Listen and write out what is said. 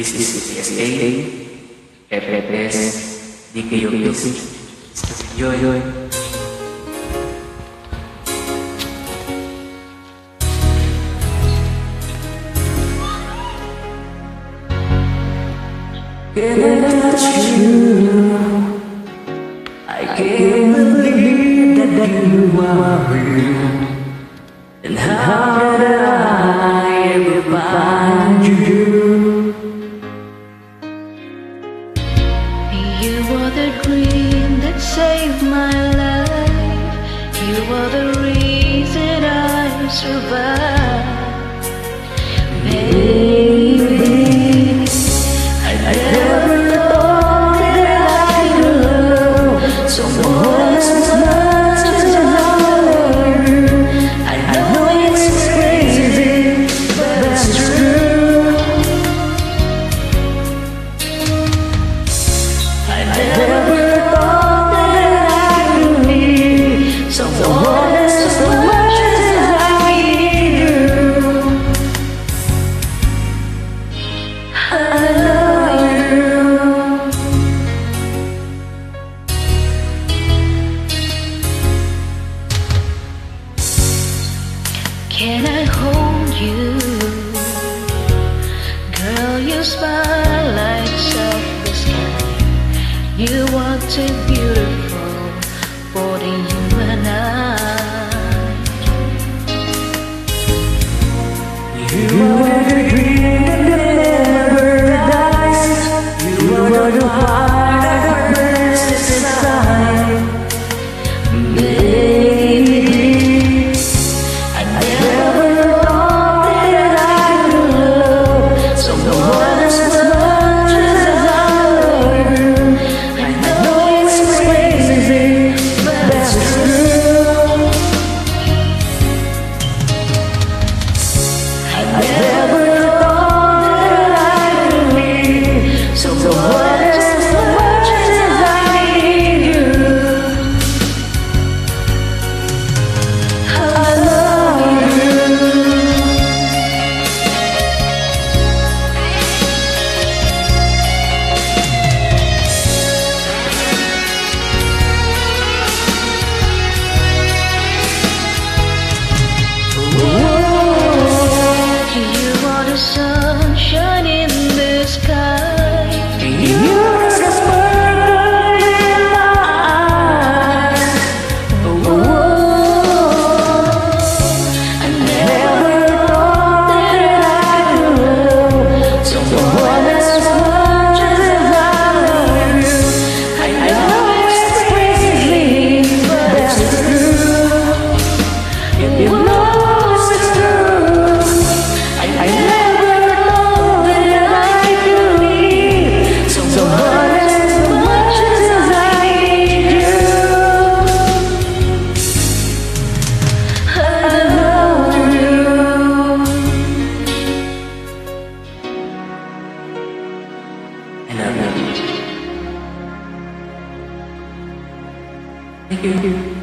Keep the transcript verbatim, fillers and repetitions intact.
This is Jessie, F F S, D K O Music. Enjoy. Can I touch you? I can't believe that, that you are real. And how did I ever find you? You were the dream that saved my life. You were the reason I survived. Baby, I never thought that I could love someone as much as I love you. I know it's crazy, but that's true. I never thought that I could need someone as much as I need you. I love you. Can I hold you? Girl, you smile like soft sky. You are too beautiful for the human eye. You are the dream that never dies. You are the heart that burns inside. Baby, I never thought that I could love someone as much as I love you. I know it's crazy, but that's true. I never thought that I could need someone as much as I need you. I love you. You are the sunshine in the sky. You're the sparkle in my eyes. I never thought that I could love someone as much as I love you. I know it's crazy, but that's true. You know it's true. I never thought that I could need someone as much as I need you. I love you. I love you. Thank you.